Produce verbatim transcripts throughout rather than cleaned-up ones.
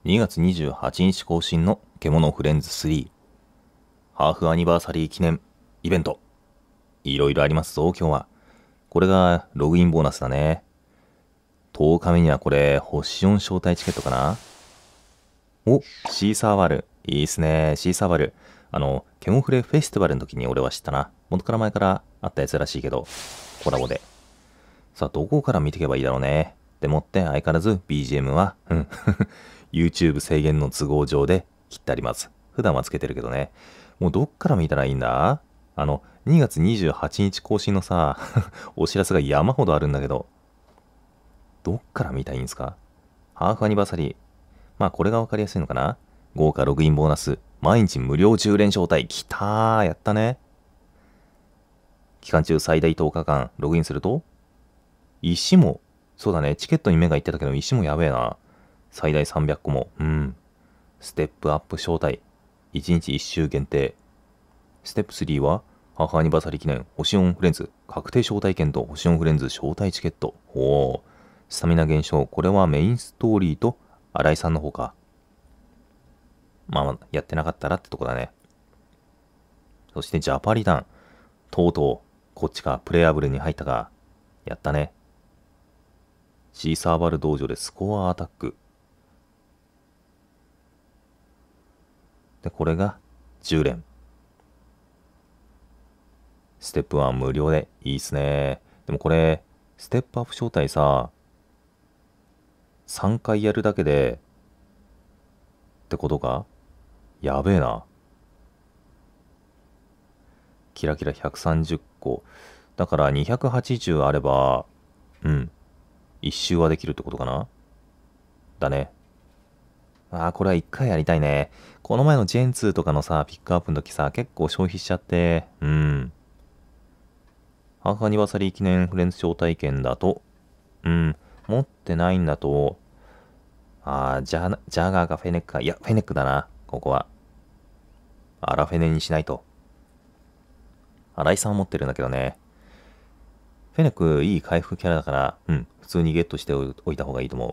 にがつにじゅうはちにち更新の獣フレンズスリーハーフアニバーサリー記念イベント。いろいろありますぞ今日は。これがログインボーナスだね。とおかめにはこれ星よん招待チケットかな。お、シーサーバル。いいっすね。シーサーバル。あの、ケモフレフェスティバルの時に俺は知ったな。元から前からあったやつらしいけど、コラボで。さあ、どこから見ていけばいいだろうね。でもって相変わらず ビージーエム は、うん、YouTube 制限の都合上で切ってあります。普段はつけてるけどね。もうどっから見たらいいんだ？あの、にがつにじゅうはちにち更新のさ、お知らせが山ほどあるんだけど、どっから見たらいいんですか？ハーフアニバーサリー。まあこれがわかりやすいのかな。豪華ログインボーナス、毎日無料じゅう連招待。きたー、やったね。期間中最大とおかかんログインすると、石も、そうだね、チケットに目がいってたけど石もやべえな。最大さんびゃっこも、うん。ステップアップ招待。いちにちいっ週限定。ステップスリーは、ハーフアニバーサリー記念、星よんフレンズ、確定招待券と星よんフレンズ招待チケット。おー。スタミナ減少。これはメインストーリーと新井さんの方か。まあ、やってなかったらってとこだね。そしてジャパリダン。とうとう、こっちか、プレイアブルに入ったか。やったね。シーサーバル道場でスコアアタック。で、これがじゅう連。ステップワン無料でいいっすね。でもこれ、ステップアップ招待さ、さんかいやるだけで、ってことか？やべえな。キラキラひゃくさんじゅっこ。だからにひゃくはちじゅうあれば、うん。いっ周はできるってことかな？だね。ああ、これはいっかいやりたいね。この前のジェンツーとかのさ、ピックアップの時さ、結構消費しちゃって、うん。ハーフアニバーサリー記念フレンズ招待券だと、うん。持ってないんだと、ああ、ジャジャガーかフェネックか。いや、フェネックだな。ここは。アラフェネにしないと。新井さん持ってるんだけどね。フェネックいい回復キャラだから、うん。普通にゲットしておいた方がいいと思う。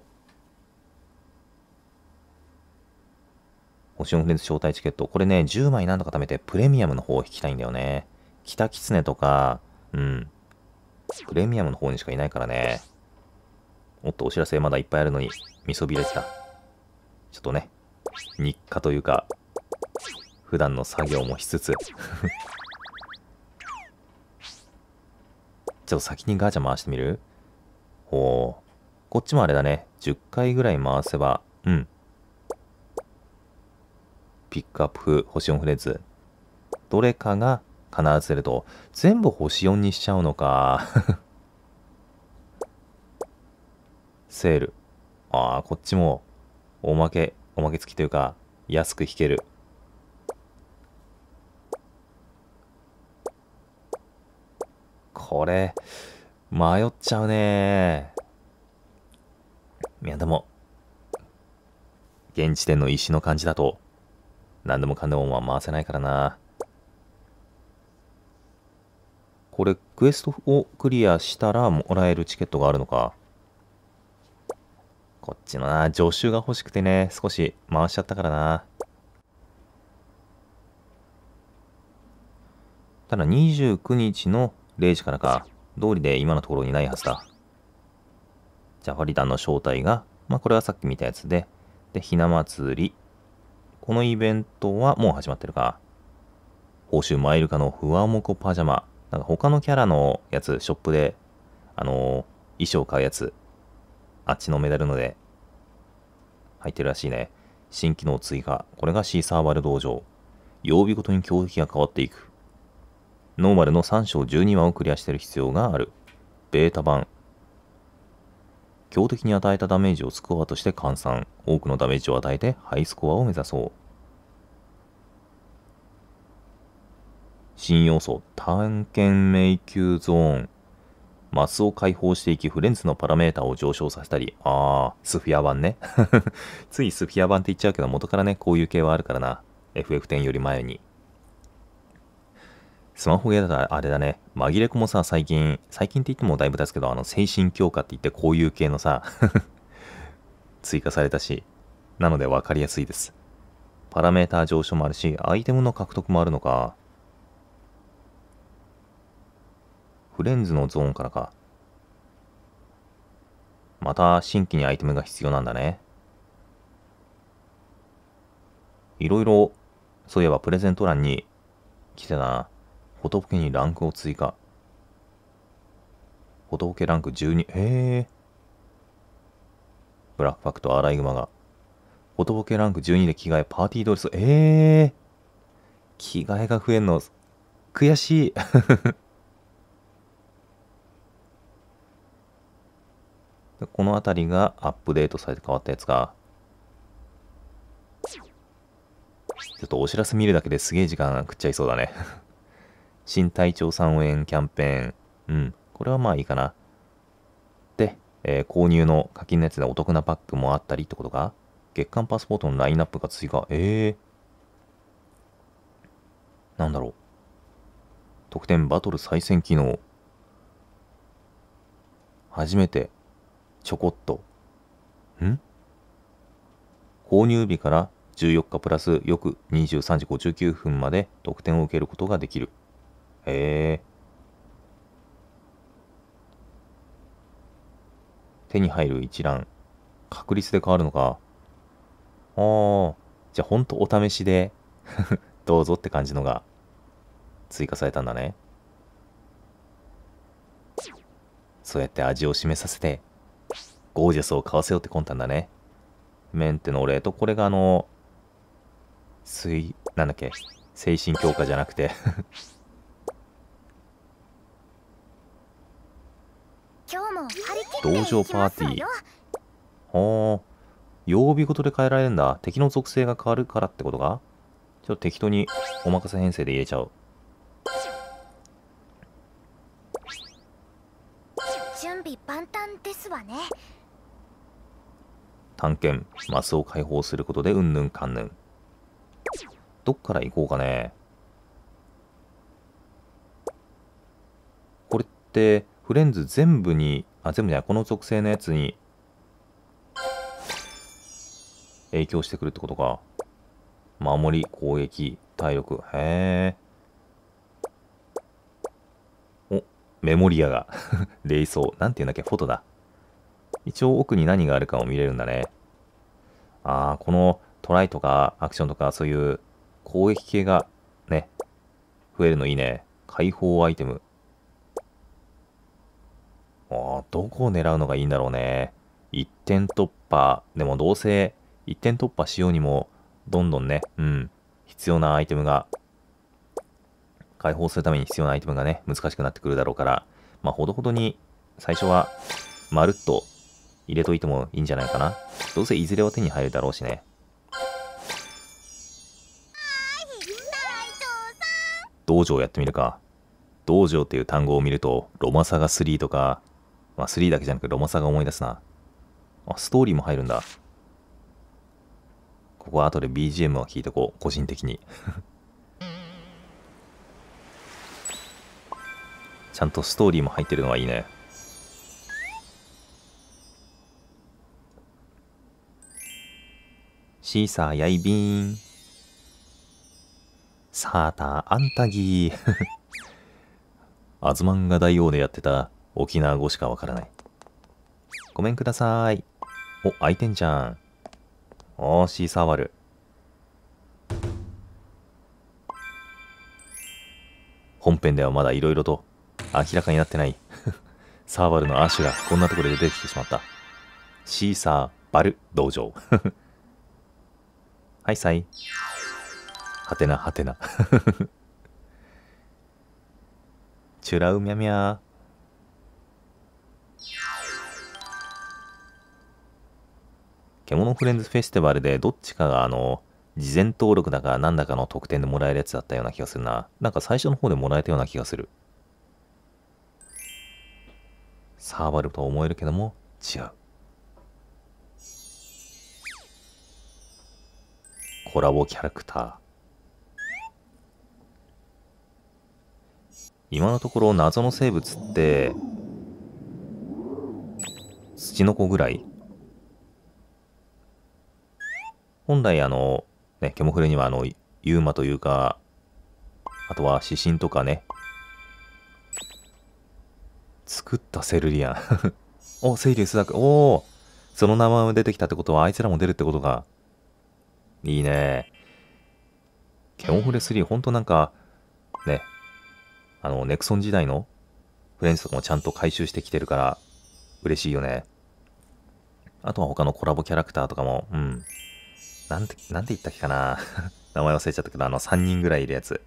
星よんフレンズ招待チケット。これね、じゅうまいなんとか貯めてプレミアムの方を引きたいんだよね。北キツネとか、うん。プレミアムの方にしかいないからね。もっとお知らせまだいっぱいあるのに、見そびれてた。ちょっとね、日課というか、普段の作業もしつつ、ちょっと先にガチャ回してみる？ほう。こっちもあれだね。じゅっかいぐらい回せば、うん。ピックアップ風、星よんフレンズ。どれかが必ず出ると、全部星よんにしちゃうのか。セール。ああ、こっちも、おまけ、おまけ付きというか、安く引ける。これ、迷っちゃうね。いや、でも、現時点の石の感じだと、何でもかんでも回せないからな。これ、クエストをクリアしたらもらえるチケットがあるのか。こっちのな、助手が欲しくてね、少し回しちゃったからな。ただにじゅうくにちのれいじからか、通りで今のところにないはずだ。ジャファリダンの正体が、まあこれはさっき見たやつで、で、ひな祭り。このイベントはもう始まってるか。報酬マイルカのふわもこパジャマ。なんか他のキャラのやつ、ショップで、あのー、衣装買うやつ、あっちのメダルので、入ってるらしいね。新機能追加。これがシーサーバル道場。曜日ごとに強敵が変わっていく。ノーマルのさん章じゅうにわをクリアしてる必要がある。ベータ版。強敵に与えたダメージをスコアとして換算。多くのダメージを与えてハイスコアを目指そう。新要素、探検迷宮ゾーン。マスを解放していき、フレンズのパラメータを上昇させたり。あー、スフィア版ね。ついスフィア版って言っちゃうけど、元からね、こういう系はあるからな。エフエフテン より前に。スマホゲーだとあれだね。紛れ子もさ、最近、最近って言ってもだいぶ経つけど、あの、精神強化って言ってこういう系のさ、追加されたし。 なので分かりやすいです。パラメーター上昇もあるし、アイテムの獲得もあるのか。フレンズのゾーンからか。また新規にアイテムが必要なんだね。いろいろ、そういえばプレゼント欄に来てたな。フォトボケにランクを追加。フォトボケランクじゅうに。へえ。ブラックパクとアライグマが。フォトボケランクじゅうにで着替え、パーティードレス。ええ。着替えが増えんの、悔しい。この辺りがアップデートされて変わったやつか。ちょっとお知らせ見るだけですげえ時間食っちゃいそうだね。新隊長さん応援キャンペーン。うん。これはまあいいかな。で、えー購入の課金のやつでお得なパックもあったりってことか。月間パスポートのラインナップが追加。ええー。なんだろう。特典バトル再戦機能。初めて、ちょこっと。ん購入日からじゅうよっかプラス翌にじゅうさんじごじゅうきゅうふんまで特典を受けることができる。へえ。手に入る一覧。確率で変わるのか。ああ。じゃあほんとお試しでどうぞって感じのが追加されたんだね。そうやって味を示させて、ゴージャスを買わせようって魂胆だね。メンテのお礼と、これがあの、水、なんだっけ、精神強化じゃなくて道場パーティー。はあ。曜日ごとで変えられるんだ。敵の属性が変わるからってことか。ちょっと適当にお任せ編成で入れちゃう。 準備万端ですわね。 探検、マスを解放することでうんぬんかんぬん。どっから行こうかね。これってフレンズ全部に、あ、全部じゃない、この属性のやつに影響してくるってことか。守り、攻撃、体力。へえ。お、メモリアが。霊装。なんていうんだっけ、フォトだ。一応奥に何があるかを見れるんだね。ああ、このトライとかアクションとかそういう攻撃系がね、増えるのいいね。解放アイテム。ああ、どこを狙うのがいいんだろうね。一点突破。でもどうせ一点突破しようにも、どんどんね、うん、必要なアイテムが、解放するために必要なアイテムがね、難しくなってくるだろうから、まあ、ほどほどに最初は、まるっと入れといてもいいんじゃないかな。どうせいずれは手に入るだろうしね。道場やってみるか。道場っていう単語を見ると、ロマサガスリーとか、まあスリーだけじゃなくてロマサガ思い出すな。あ、ストーリーも入るんだ。ここは後で ビージーエム は聞いてこう、個人的に。ちゃんとストーリーも入ってるのはいいね。シーサーやいびーん。サーターアンタギー。アズマンが大王でやってた沖縄語しかわからない。ごめんください。お、開いてんじゃん。おー、シーサーワル。本編ではまだ色々と明らかになってない。サーバルのアッシュがこんなところで出てきてしまった。シーサーバル道場。はいさい。はてなはてな。チュラウミャミャー。獣フレンズフェスティバルでどっちかがあの、事前登録だかなんだかの特典でもらえるやつだったような気がするな。なんか最初の方でもらえたような気がする。サーバルと思えるけども違う。コラボキャラクター。今のところ謎の生物ってツチノコぐらい。 本来あの、ね、ケモフレにはあの、ユーマというか、あとは指針とかね、作ったセルリアン。お、セイリウスダーク。おお、その名前も出てきたってことは、あいつらも出るってことか。いいね。ケモフレスリー、ほんとなんか、ね、あの、ネクソン時代のフレンズとかもちゃんと回収してきてるから、嬉しいよね。あとは他のコラボキャラクターとかも、うん。なんて、なんて言ったっけかな。名前忘れちゃったけど、あの、さんにんぐらいいるやつ。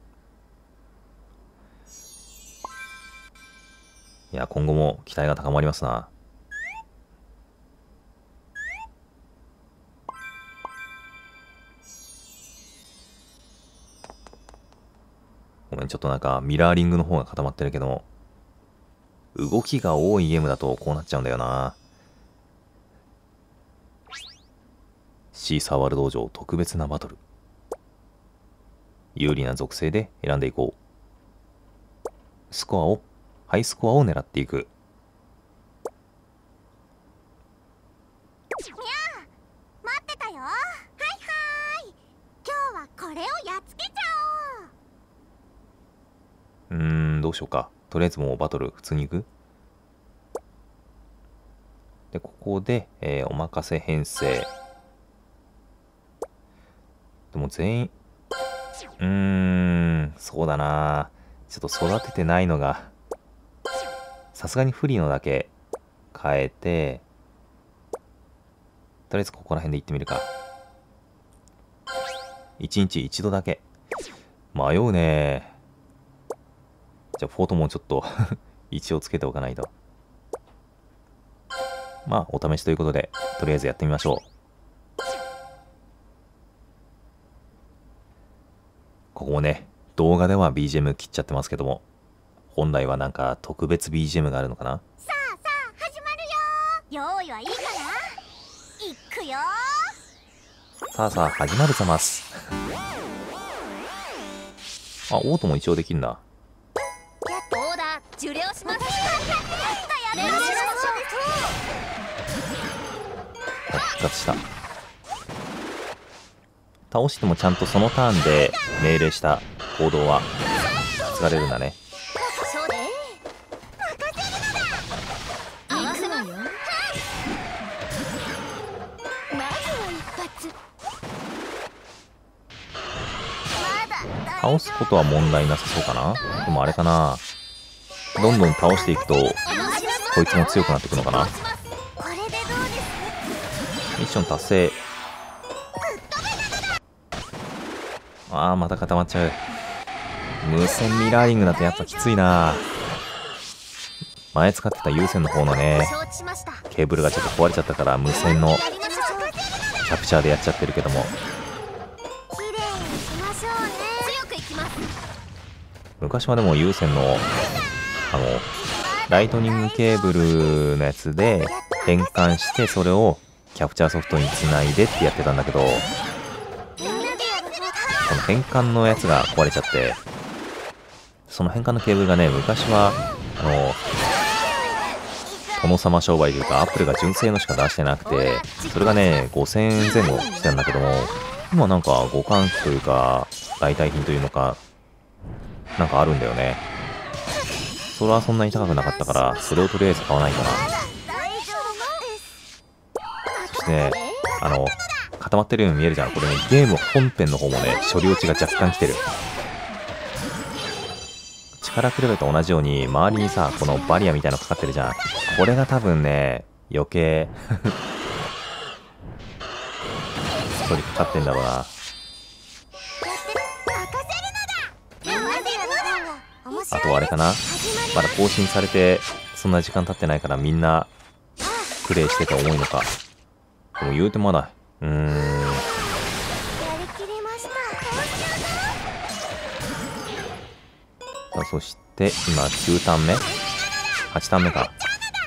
いや、今後も期待が高まりますな。ごめん、ちょっとなんかミラーリングの方が固まってるけども、動きが多いゲームだとこうなっちゃうんだよな。シーサーワールド上特別なバトル。有利な属性で選んでいこう。スコアを、ハイスコアを狙っていく。 みゃー、待ってたよ。はいはーい。今日はこれをやっつけちゃうーん、どうしようか。とりあえずもうバトル普通に行く。で、ここで、えー、お任せ編成。でも全員、うーん、そうだな。ちょっと育ててないのが、さすがに不利のだけ変えて、とりあえずここら辺で行ってみるか。一日一度だけ。迷うね。じゃあフォートもちょっと一応つけておかないと。まあお試しということで、とりあえずやってみましょう。ここもね、動画では ビージーエム 切っちゃってますけども、本来はなんか特別 ビージーエム があるのかな。 さあさあ始まるよ。用意はいいかな。いくよ。 さあさあ始まるざます。あ、オートも一応できるんだ。 オーダー受領します。やれる。 復活した。倒してもちゃんとそのターンで命令した行動は使われるんだね。 そうで任せるのだ。合わせますよ。まずは一発。まだ倒すことは問題なさそうかな。でもあれかな、どんどん倒していくとこいつも強くなっていくのかな。 これでどうです？ ミッション達成。あー、また固まっちゃう。無線ミラーリングだとやっぱきついな。前使ってた有線の方のね、 承知しました。 ケーブルがちょっと壊れちゃったから無線のやりましょう。 キャプチャーでやっちゃってるけども、 綺麗にしましょうね。強くいきます。 昔はでも有線のあのライトニングケーブルのやつで変換して、それをキャプチャーソフトにつないでってやってたんだけど、 みんなでやるこの変換のやつが壊れちゃって、その変換のケーブルがね、昔はあの殿様商売というかアップルが純正のしか出してなくて、それがねごせんえんぜん後してたんだけども、今なんか互換機というか代替品というのかなんかあるんだよね。それはそんなに高くなかったから、それをとりあえず買わないかな。 大丈夫です。 そしてね、あの固まってるように見えるじゃん。これね、ゲーム本編の方もね処理落ちが若干来てる。力比べと同じように周りにさ、このバリアみたいなのかかってるじゃん。これが多分ね余計処理かかってんだろうな。あとはあれかな、まだ更新されてそんな時間経ってないからみんなプレイしてて重いのか。でも言うてまだうーんやりきりました。 さあ、そして今きゅうターン目、はちターン目か。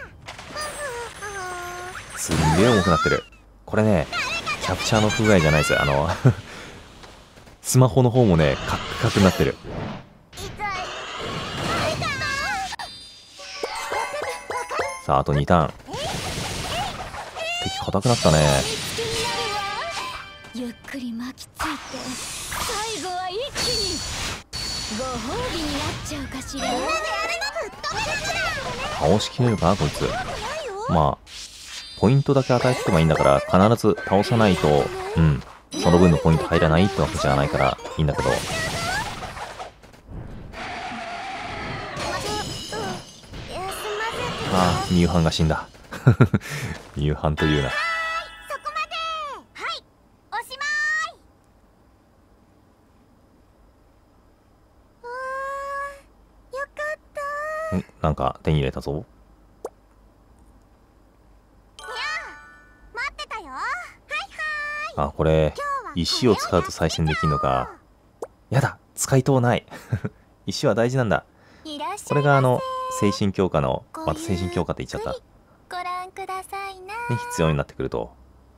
すんげえ重くなってる。これねキャプチャーの不具合じゃないです。あのスマホの方もねカックカクになってる。さああとにターン。敵硬くなったね。 ゆっくり巻きついて最後は一気にご褒美になっちゃうかしら。 倒しきれるかこいつ。まあポイントだけ与えててもいいんだから必ず倒さないと、うんその分のポイント入らないってわけじゃないからいいんだけど。ああミュウハンが死んだ。ミュウハンというな。 そこまで。はいおしまい。うーんよかった。 んなんか手に入れたぞ。 にゃー待ってたよ。はいはい。 あこれ今日は石を使うと再生できるのか。やだ使いとうない。石は大事なんだ。 いらっしゃいませ。 これがあの精神強化の、また精神強化って言っちゃった。 ご覧くださいな。 ね、必要になってくると。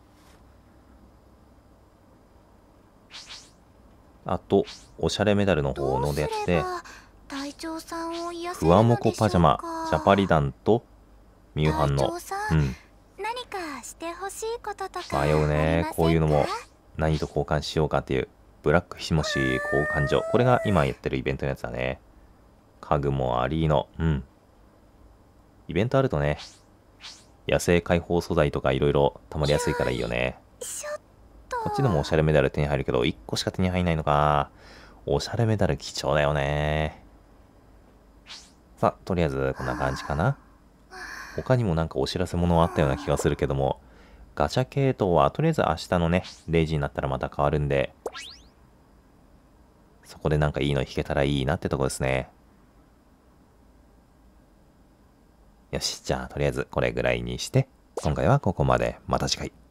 あとおしゃれメダルの方のでやって隊長さんを癒せふわもるのでしょうか。 こパジャマジャパリダンとミュウハンの隊長さん、 うん何かしてほしいこととか迷うね。 ありませんか？ こういうのも何と交換しようかっていうブラックひもし交換所、これが今やってるイベントのやつだね。家具もアリーノ、うんイベントあるとね野生解放素材とかいろいろたまりやすいからいいよね。 ちょっとこっちでもおしゃれメダル手に入るけどいっこしか手に入んないのか。おしゃれメダル貴重だよね。さあとりあえずこんな感じかな。他にもなんかお知らせ物あったような気がするけども、ガチャ系統はとりあえず明日のねれいじになったらまた変わるんで、そこでなんかいいの引けたらいいなってとこですね。よしじゃあとりあえずこれぐらいにして今回はここまで。また次回。